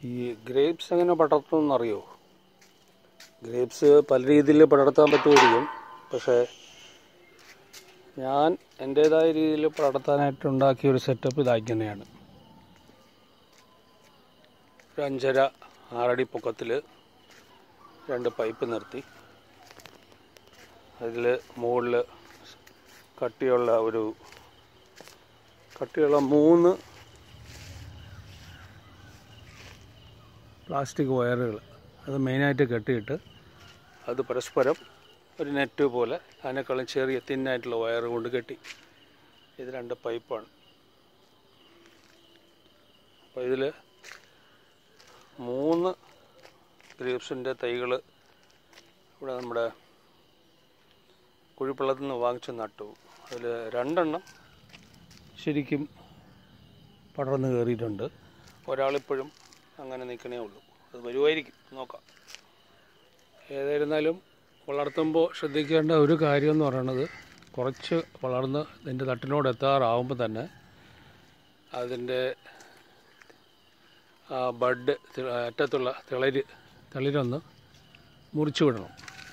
ഈ ഗ്രേപ്സ് എങ്ങനെ പടർത്തുമെന്ന് അറിയോ? ഗ്രേപ്സ് പല രീതിയിൽ പടർത്താൻ പറ്റുമായിരിക്കും. പക്ഷേ ഞാൻ എൻ്റേതായ രീതിയിൽ പടർത്താനായിട്ട് ഉണ്ടാക്കിയ ഒരു സെറ്റപ്പ് ഇതായിത്തന്നെയാണ്. ഒരു 5.5-6 അടി പൊക്കത്തിൽ 2 പൈപ്പ് നിർത്തി അതിൽ മുകളിൽ കട്ടിയുള്ള 3 പ്ലാസ്റ്റിക് വയറുകൾ അത് മെയിനായിട്ട് കെട്ടിയിട്ട് അത് പരസ്പരം ഒരു നെറ്റ് പോലെ അതിനേക്കാളും ചെറിയ തിന്നായിട്ടുള്ള വയർ കൊണ്ട് കെട്ടി. ഇത് 2 പൈപ്പാണ്. അപ്പോൾ ഇതിൽ 3 ഗ്രേപ്സിൻ്റെ തൈകൾ ഇവിടെ നമ്മുടെ കുഴിപ്പള്ളത്തിൽ നിന്ന് വാങ്ങിച്ച് നട്ടു. അതിൽ 2 എണ്ണം ശരിക്കും പടർന്ന് കയറിയിട്ടുണ്ട്. ഒരാളിപ്പോഴും അങ്ങനെ നിൽക്കണേ ഉള്ളൂ. അത് വരുമായിരിക്കും, നോക്കാം. ഏതായിരുന്നാലും വളർത്തുമ്പോൾ ശ്രദ്ധിക്കേണ്ട ഒരു കാര്യം എന്ന് പറയുന്നത്, കുറച്ച് വളർന്ന് ഇതിൻ്റെ തട്ടിനോട് എത്താറാവുമ്പോൾ തന്നെ അതിൻ്റെ ബഡ് അറ്റത്തുള്ള തിളിരൊന്ന് മുറിച്ചു വിടണം.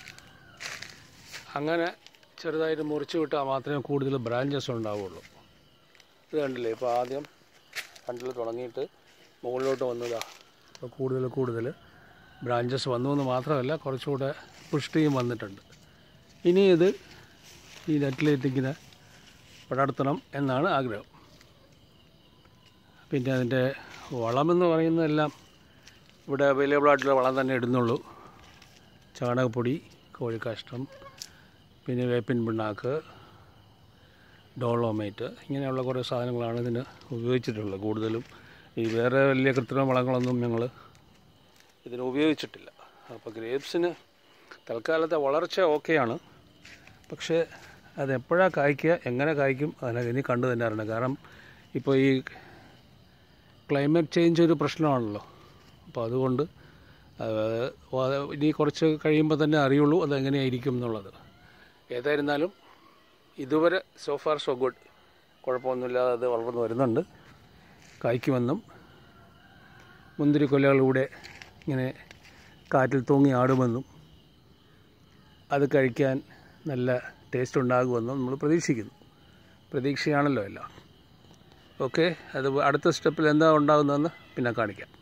അങ്ങനെ ചെറുതായിട്ട് മുറിച്ച് വിട്ടാൽ മാത്രമേ കൂടുതൽ ബ്രാഞ്ചസ് ഉണ്ടാവുള്ളൂ. ഇത് കണ്ടില്ലേ, ഇപ്പോൾ ആദ്യം 2 തുടങ്ങിയിട്ട് മുകളിലോട്ട് വന്നതാണ്. അപ്പോൾ കൂടുതൽ ബ്രാഞ്ചസ് വന്നു എന്ന് മാത്രമല്ല, കുറച്ചുകൂടെ പുഷ്ടിയും വന്നിട്ടുണ്ട്. ഇനി ഇത് ഈ നെറ്റിലേറ്റിങ്ങനെ പടർത്തണം എന്നാണ് ആഗ്രഹം. പിന്നെ അതിൻ്റെ വളമെന്ന് പറയുന്നതെല്ലാം ഇവിടെ അവൈലബിൾ ആയിട്ടുള്ള വളം തന്നെ ഇടുന്നുള്ളൂ. ചാണകപ്പൊടി, കോഴിക്കാഷ്ടം, പിന്നെ വേപ്പിൻ പിണ്ണാക്ക്, ഡോളോമൈറ്റ്, ഇങ്ങനെയുള്ള കുറേ സാധനങ്ങളാണ് ഇതിന് ഉപയോഗിച്ചിട്ടുള്ളത്. കൂടുതലും ഈ വേറെ വലിയ കൃത്രിമ വളങ്ങളൊന്നും ഞങ്ങൾ ഇതിന് ഉപയോഗിച്ചിട്ടില്ല. അപ്പോൾ ഗ്രേപ്സിന് തൽക്കാലത്തെ വളർച്ച ഓക്കെയാണ്. പക്ഷേ അതെപ്പോഴാണ് കായ്ക്കുക, എങ്ങനെ കായ്ക്കും, അതിനൊക്കെ ഇനി കണ്ടു തന്നെ അറിയണം. കാരണം ഇപ്പോൾ ഈ ക്ലൈമറ്റ് ചേഞ്ച് ഒരു പ്രശ്നമാണല്ലോ. അപ്പോൾ അതുകൊണ്ട് ഇനി കുറച്ച് കഴിയുമ്പോൾ തന്നെ അറിയുള്ളൂ അതെങ്ങനെയായിരിക്കും എന്നുള്ളത്. ഏതായിരുന്നാലും ഇതുവരെ സോ ഫാർ സോ ഗുഡ്, കുഴപ്പമൊന്നുമില്ലാതെ അത് വളർന്നു വരുന്നുണ്ട്. കായ്ക്കുമെന്നും മുന്തിരിക്കൊലകളിലൂടെ ഇങ്ങനെ കാറ്റിൽ തൂങ്ങി ആടുമെന്നും അത് കഴിക്കാൻ നല്ല ടേസ്റ്റ് ഉണ്ടാകുമെന്നും നമ്മൾ പ്രതീക്ഷിക്കുന്നു. പ്രതീക്ഷയാണല്ലോ എല്ലാം. ഓക്കെ, അത് അടുത്ത സ്റ്റെപ്പിൽ എന്താ ഉണ്ടാകുന്നതെന്ന് പിന്നെ കാണിക്കാം.